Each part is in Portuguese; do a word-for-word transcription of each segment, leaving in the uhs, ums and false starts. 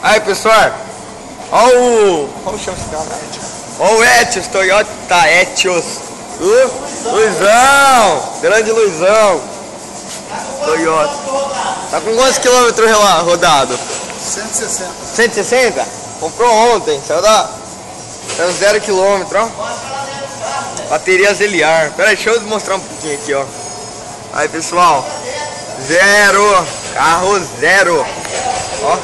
Aí, pessoal, olha o... Como chama esse cara? Olha o Etios, Toyota Etios. Uh, Luizão, grande Luizão. Toyota. Tá com quantos quilômetros rodado? cento e sessenta. cento e sessenta? Comprou ontem, saiu da... Tá zero quilômetro, ó. Bateria Zeliar. Pera aí, deixa eu mostrar um pouquinho aqui, ó. Aí, pessoal. Zero. Carro zero. Ó.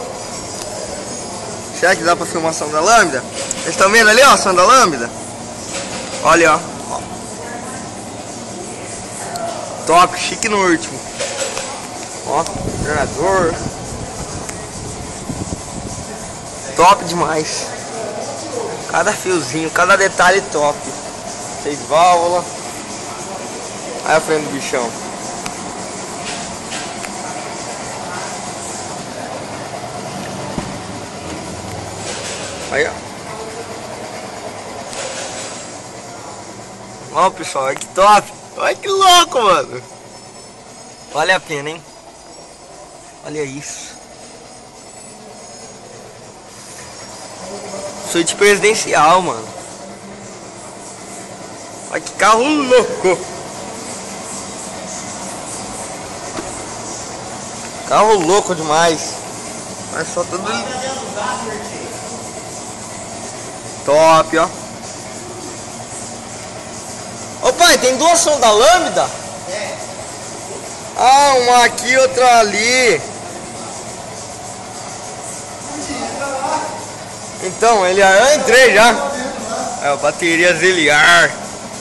Será que dá pra filmar a som da lâmpada? Vocês estão vendo ali, ó, a som da lâmpada? Olha, ó. ó. Top, chique no último. Ó, treinador. Top demais. Cada fiozinho, cada detalhe top. Seis válvulas. Aí a frente do bichão. Aí, ó. Ó, pessoal, olha que top. Olha que louco, mano. Vale a pena, hein? Olha isso. Suíte presidencial, mano. Olha que carro louco. Carro louco demais. Mas só tudo top, ó. Ô pai, tem duas sons da lâmpada? É. Ah, uma aqui, outra ali. Então, ele eu entrei já. É, bateria Zeliar.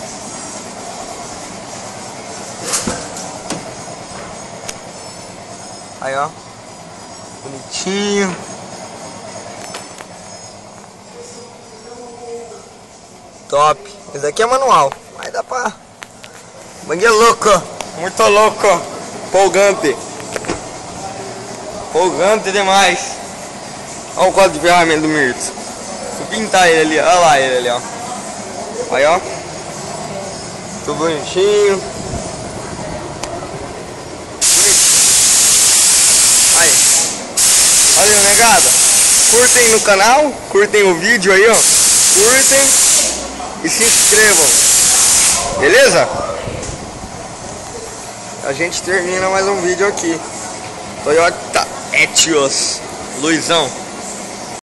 Aí, ó. Bonitinho. Top. Esse daqui é manual. Mas dá pra... Mangue é louco. Muito louco. Polgante. Polgante demais. Olha o quadro de ferramenta do Mirtz. Vou pintar ele ali. Olha lá ele ali, ó. Aí, ó. Tudo bonitinho. Aí. Olha, negada. Curtem no canal. Curtem o vídeo aí, ó. Curtem. E se inscrevam. Beleza? A gente termina mais um vídeo aqui. Toyota Etios. Luizão.